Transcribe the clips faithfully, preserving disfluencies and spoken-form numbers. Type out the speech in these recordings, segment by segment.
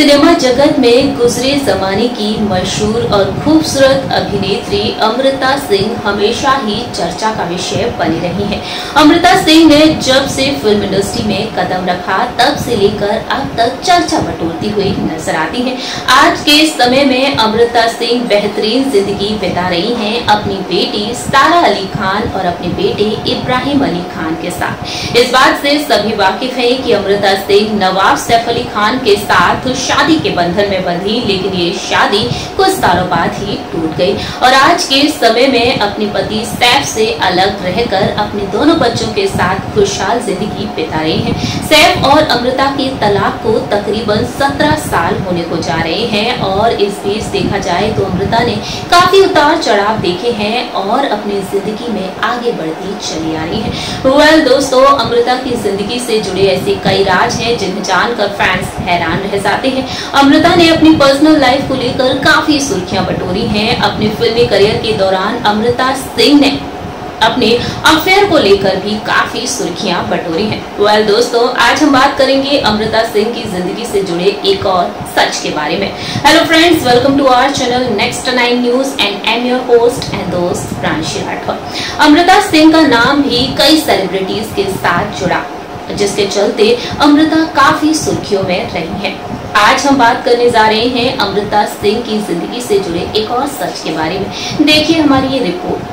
Cinema जगत में गुजरे जमाने की मशहूर और खूबसूरत अभिनेत्री अमृता सिंह हमेशा ही चर्चा का विषय बनी रही हैं। अमृता सिंह ने जब से फिल्म इंडस्ट्री में कदम रखा तब से लेकर अब तक चर्चा बटोरती हुई नजर आती हैं। आज के समय में अमृता सिंह बेहतरीन जिंदगी बिता रही हैं अपनी बेटी सारा अली खान और अपने बेटे इब्राहिम अली खान के साथ। इस बात से सभी वाकिफ हैं कि अमृता सिंह नवाब सैफ अली खान के साथ शादी के बंधन में बंधी, लेकिन ये शादी कुछ सालों बाद ही टूट गई और आज के समय में अपने पति सैफ से अलग रहकर अपने दोनों बच्चों के साथ खुशहाल जिंदगी बिता रहे हैं। सैफ और अमृता के तलाक को तकरीबन सत्रह साल होने को जा रहे हैं और इस बीच देखा जाए तो अमृता ने काफी उतार चढ़ाव देखे हैं और अपनी जिंदगी में आगे बढ़ती चली आ रही है। वेल दोस्तों, अमृता की जिंदगी से जुड़े ऐसे कई राज हैं जिन्हें जानकर फैंस हैरान रह जाते हैं। अमृता ने अपनी पर्सनल लाइफ को लेकर काफी सुर्खियां बटोरी हैं। अपने फिल्मी करियर के दौरान अमृता सिंह ने अपने अफेयर को लेकर भी काफी सुर्खियां बटोरी हैं। वेल दोस्तों, आज हम बात करेंगे अमृता सिंह की जिंदगी से जुड़े एक और सच के बारे में। Hello friends, welcome to our channel next nine news and I am your host and दोस्त प्रांशी राठौर। अमृता सिंह का नाम भी कई सेलिब्रिटीज के साथ जुड़ा, जिसके चलते अमृता काफी सुर्खियों में रही है। आज हम बात करने जा रहे हैं अमृता सिंह की जिंदगी से जुड़े एक और सच के बारे में। देखिए हमारी ये रिपोर्ट।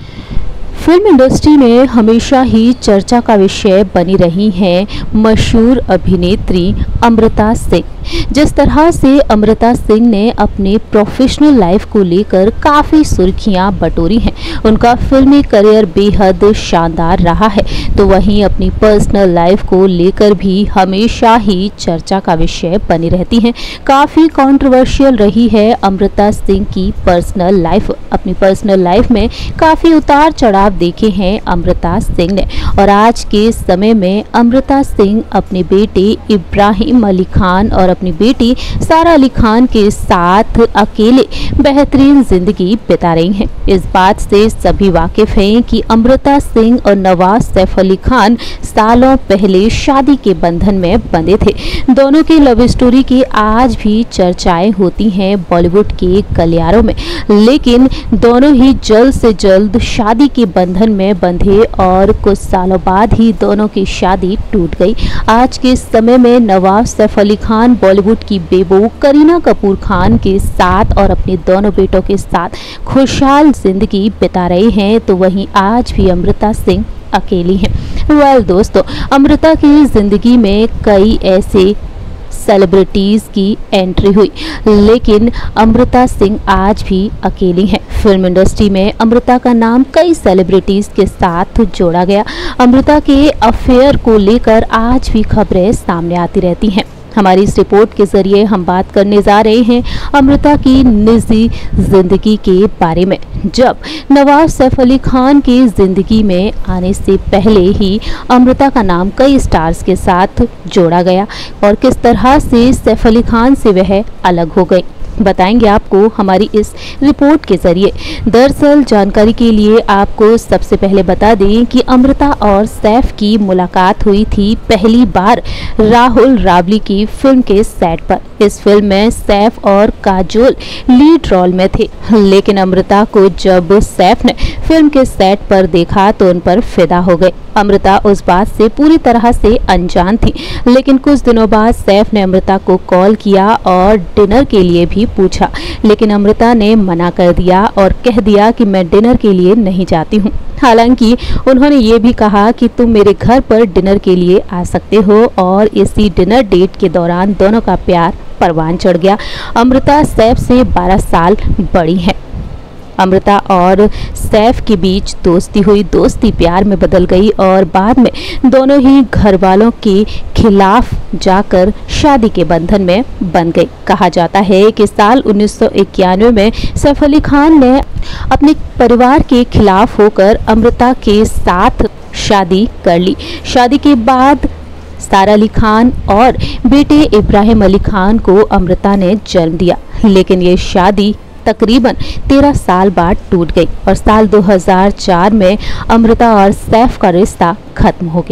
फिल्म इंडस्ट्री में हमेशा ही चर्चा का विषय बनी रही हैं मशहूर अभिनेत्री अमृता सिंह। जिस तरह से अमृता सिंह ने अपने प्रोफेशनल लाइफ को लेकर काफ़ी सुर्खियां बटोरी हैं, उनका फिल्मी करियर बेहद शानदार रहा है, तो वहीं अपनी पर्सनल लाइफ को लेकर भी हमेशा ही चर्चा का विषय बनी रहती हैं। काफ़ी कंट्रोवर्शियल रही है अमृता सिंह की पर्सनल लाइफ। अपनी पर्सनल लाइफ में काफ़ी उतार चढ़ाव देखे हैं अमृता सिंह ने और आज के समय में अमृता सिंह अपने बेटे इब्राहिम अली खान और अपनी बेटी सारा अली खान के साथ अकेले बेहतरीन जिंदगी बिता रही हैं। इस बात से सभी वाकिफ हैं कि अमृता सिंह और नवाब सैफ अली खान सालों पहले शादी के बंधन में बंधे थे। दोनों की लव स्टोरी की आज भी चर्चाएं होती हैं बॉलीवुड के गलियारों में, लेकिन दोनों ही जल्द से जल्द शादी के बंधन में बंधे और कुछ सालों बाद ही दोनों की शादी टूट गई। आज के समय में नवाब सैफ अली खान बॉलीवुड की बेबो करीना कपूर खान के साथ और अपने दोनों बेटों के साथ खुशहाल जिंदगी बिता रहे हैं, तो वहीं आज भी अमृता सिंह अकेली हैं। वेल दोस्तों, अमृता की जिंदगी में कई ऐसे सेलिब्रिटीज की एंट्री हुई, लेकिन अमृता सिंह आज भी अकेली हैं। फिल्म इंडस्ट्री में अमृता का नाम कई सेलिब्रिटीज के साथ जोड़ा गया। अमृता के अफेयर को लेकर आज भी खबरें सामने आती रहती हैं। हमारी इस रिपोर्ट के जरिए हम बात करने जा रहे हैं अमृता की निजी जिंदगी के बारे में। जब नवाब सैफ अली खान की जिंदगी में आने से पहले ही अमृता का नाम कई स्टार्स के साथ जोड़ा गया और किस तरह से सैफ अली खान से वह अलग हो गई, बताएंगे आपको हमारी इस रिपोर्ट के जरिए। दरअसल जानकारी के लिए आपको सबसे पहले बता दें कि अमृता और सैफ की मुलाकात हुई थी पहली बार राहुल रावली की फिल्म के सेट पर। इस फिल्म में सैफ और काजोल लीड रोल में थे, लेकिन अमृता को जब सैफ ने फिल्म के सेट पर देखा तो उन पर फिदा हो गए। अमृता उस बात से पूरी तरह से अनजान थी, लेकिन कुछ दिनों बाद सैफ ने अमृता को कॉल किया और डिनर के लिए भी पूछा, लेकिन अमृता ने मना कर दिया और कह दिया कि मैं डिनर के लिए नहीं जाती हूँ। हालांकि उन्होंने ये भी कहा कि तुम मेरे घर पर डिनर के लिए आ सकते हो और इसी डिनर डेट के दौरान दोनों का प्यार परवान चढ़ गया। अमृता सैफ से बारह साल बड़ी है। अमृता और सैफ के बीच दोस्ती हुई, दोस्ती प्यार में बदल गई और बाद में दोनों ही घर वालों के खिलाफ जाकर शादी के बंधन में बंध गई। कहा जाता है कि साल उन्नीस सौ इक्यानवे में सैफ अली खान ने अपने परिवार के खिलाफ होकर अमृता के साथ शादी कर ली। शादी के बाद सारा अली खान और बेटे इब्राहिम अली खान को अमृता ने जन्म दिया, लेकिन ये शादी तकरीबन तेरह साल बाद टूट गई और साल दो हज़ार चार में अमृता और सैफ का रिश्ता खत्म हो गया।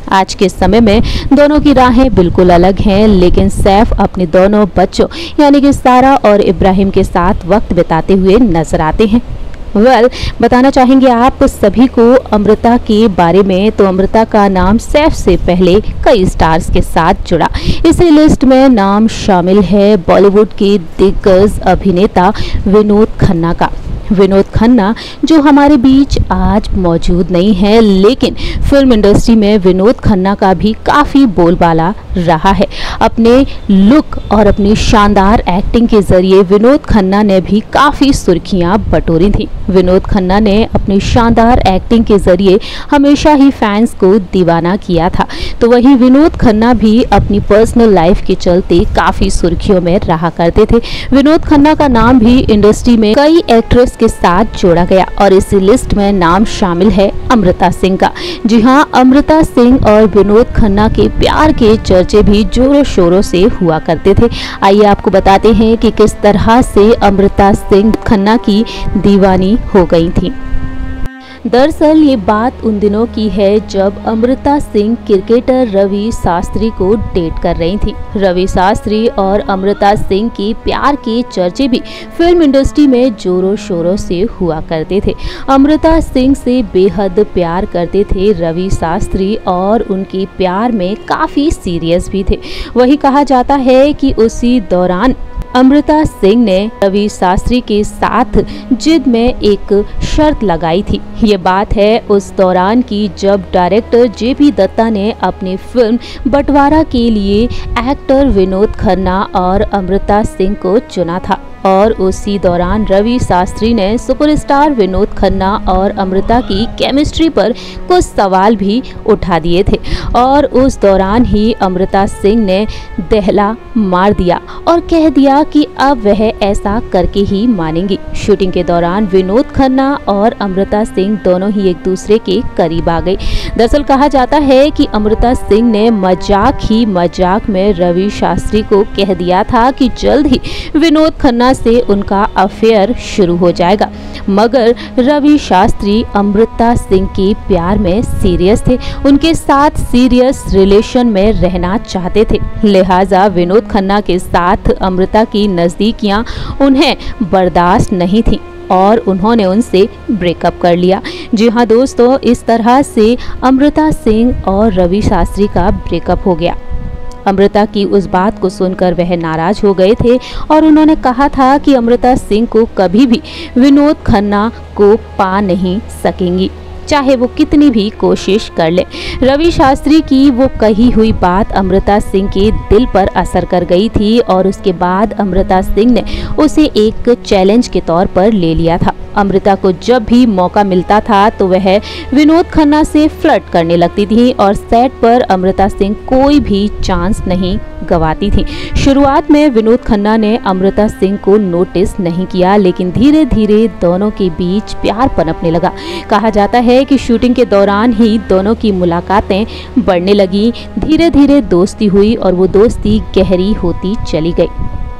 आज के समय में दोनों की राहें बिल्कुल अलग हैं, लेकिन सैफ अपने दोनों बच्चों यानी कि सारा और इब्राहिम के साथ वक्त बिताते हुए नजर आते हैं। वेल well, बताना चाहेंगे आप सभी को अमृता के बारे में, तो अमृता का नाम सैफ से पहले कई स्टार्स के साथ जुड़ा। इसी लिस्ट में नाम शामिल है बॉलीवुड के दिग्गज अभिनेता विनोद खन्ना का। विनोद खन्ना जो हमारे बीच आज मौजूद नहीं है, लेकिन फिल्म इंडस्ट्री में विनोद खन्ना का भी काफ़ी बोलबाला रहा है। अपने लुक और अपनी शानदार एक्टिंग के जरिए विनोद खन्ना ने भी काफ़ी सुर्खियां बटोरी थी। विनोद खन्ना ने अपनी शानदार एक्टिंग के जरिए हमेशा ही फैंस को दीवाना किया था। तो वहीं विनोद खन्ना भी अपनी पर्सनल लाइफ के चलते काफ़ी सुर्खियों में रहा करते थे। विनोद खन्ना का नाम भी इंडस्ट्री में कई एक्ट्रेस के साथ जोड़ा गया और इसी लिस्ट में नाम शामिल है अमृता सिंह का। जी हां, अमृता सिंह और विनोद खन्ना के प्यार के चर्चे भी जोरों शोरों से हुआ करते थे। आइए आपको बताते हैं कि किस तरह से अमृता सिंह खन्ना की दीवानी हो गई थी। दरअसल ये बात उन दिनों की है जब अमृता सिंह क्रिकेटर रवि शास्त्री को डेट कर रही थी। रवि शास्त्री और अमृता सिंह के प्यार के चर्चे भी फिल्म इंडस्ट्री में जोरों शोरों से हुआ करते थे। अमृता सिंह से बेहद प्यार करते थे रवि शास्त्री और उनके प्यार में काफ़ी सीरियस भी थे। वही कहा जाता है कि उसी दौरान अमृता सिंह ने रवि शास्त्री के साथ जिद में एक शर्त लगाई थी। ये बात है उस दौरान की जब डायरेक्टर जे पी दत्ता ने अपनी फिल्म बंटवारा के लिए एक्टर विनोद खन्ना और अमृता सिंह को चुना था और उसी दौरान रवि शास्त्री ने सुपरस्टार विनोद खन्ना और अमृता की केमिस्ट्री पर कुछ सवाल भी उठा दिए थे और उस दौरान ही अमृता सिंह ने दहला मार दिया और कह दिया कि अब वह ऐसा करके ही मानेंगी। शूटिंग के दौरान विनोद खन्ना और अमृता सिंह दोनों ही एक दूसरे के करीब आ गए। दरअसल कहा जाता है कि अमृता सिंह ने मजाक ही मजाक में रवि शास्त्री को कह दिया था कि जल्द ही विनोद खन्ना से उनका अफेयर शुरू हो जाएगा, मगर रवि शास्त्री अमृता सिंह के प्यार में सीरियस थे, उनके साथ सीरियस रिलेशन में रहना चाहते थे। लिहाजा विनोद खन्ना के साथ अमृता की नजदीकियां उन्हें बर्दाश्त नहीं थी और उन्होंने उनसे ब्रेकअप कर लिया। जी हाँ दोस्तों, इस तरह से अमृता सिंह और रवि शास्त्री का ब्रेकअप हो गया। अमृता की उस बात को सुनकर वह नाराज हो गए थे और उन्होंने कहा था कि अमृता सिंह को कभी भी विनोद खन्ना को पा नहीं सकेंगी, चाहे वो कितनी भी कोशिश कर ले। रवि शास्त्री की वो कही हुई बात अमृता सिंह के दिल पर असर कर गई थी और उसके बाद अमृता सिंह ने उसे एक चैलेंज के तौर पर ले लिया था। अमृता को जब भी मौका मिलता था तो वह विनोद खन्ना से फ्लर्ट करने लगती थी और सेट पर अमृता सिंह कोई भी चांस नहीं गवाती थी। शुरुआत में विनोद खन्ना ने अमृता सिंह को नोटिस नहीं किया, लेकिन धीरे धीरे दोनों के बीच प्यार पनपने लगा। कहा जाता है कि शूटिंग के दौरान ही दोनों की मुलाकातें बढ़ने लगी। धीरे धीरे दोस्ती हुई और वो दोस्ती गहरी होती चली गई।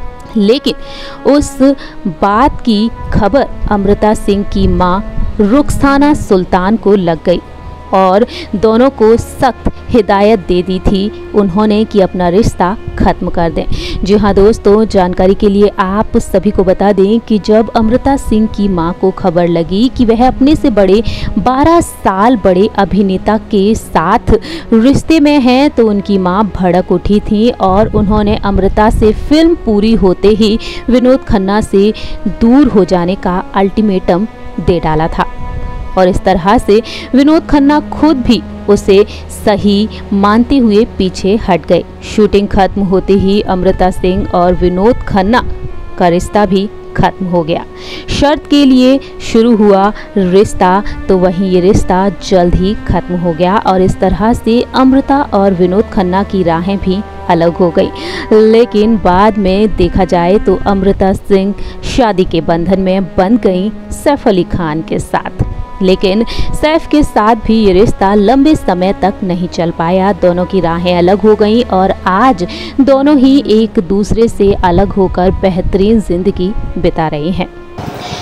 लेकिन उस बात की खबर अमृता सिंह की मां रुखसाना सुल्तान को लग गई और दोनों को सख्त हिदायत दे दी थी उन्होंने कि अपना रिश्ता ख़त्म कर दें। जी हाँ दोस्तों, जानकारी के लिए आप सभी को बता दें कि जब अमृता सिंह की मां को खबर लगी कि वह अपने से बड़े बारह साल बड़े अभिनेता के साथ रिश्ते में हैं, तो उनकी मां भड़क उठी थी और उन्होंने अमृता से फिल्म पूरी होते ही विनोद खन्ना से दूर हो जाने का अल्टीमेटम दे डाला था। और इस तरह से विनोद खन्ना खुद भी उसे सही मानते हुए पीछे हट गए। शूटिंग खत्म होते ही अमृता सिंह और विनोद खन्ना का रिश्ता भी खत्म हो गया। शर्त के लिए शुरू हुआ रिश्ता, तो वहीं ये रिश्ता जल्द ही खत्म हो गया और इस तरह से अमृता और विनोद खन्ना की राहें भी अलग हो गई। लेकिन बाद में देखा जाए तो अमृता सिंह शादी के बंधन में बंध गई सैफ अली खान के साथ। लेकिन सैफ के साथ भी ये रिश्ता लंबे समय तक नहीं चल पाया। दोनों की राहें अलग हो गईं और आज दोनों ही एक दूसरे से अलग होकर बेहतरीन जिंदगी बिता रहे हैं।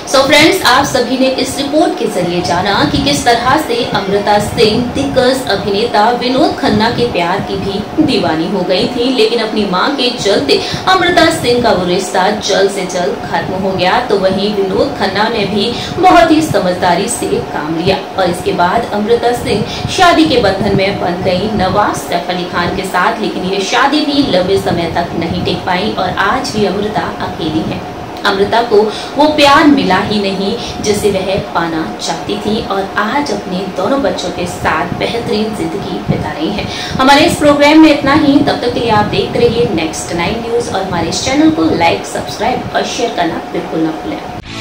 सो फ्रेंड्स, आप सभी ने इस रिपोर्ट के जरिए जाना कि किस तरह से अमृता सिंह दिग्गज अभिनेता विनोद खन्ना के प्यार की भी दीवानी हो गई थी, लेकिन अपनी मां के चलते अमृता सिंह का वो रिश्ता जल्द से जल्द खत्म हो गया। तो वहीं विनोद खन्ना ने भी बहुत ही समझदारी से काम लिया और इसके बाद अमृता सिंह शादी के बंधन में बंध गई नवाज सैफ अली खान के साथ, लेकिन ये शादी भी लंबे समय तक नहीं टिक पाई और आज भी अमृता अकेली है। अमृता को वो प्यार मिला ही नहीं जिसे वह पाना चाहती थी और आज अपने दोनों बच्चों के साथ बेहतरीन जिंदगी बिता रही है। हमारे इस प्रोग्राम में इतना ही। तब तक के लिए आप देखते रहिए नेक्स्ट नाइन न्यूज और हमारे इस चैनल को लाइक, सब्सक्राइब और शेयर करना बिल्कुल न भूलें।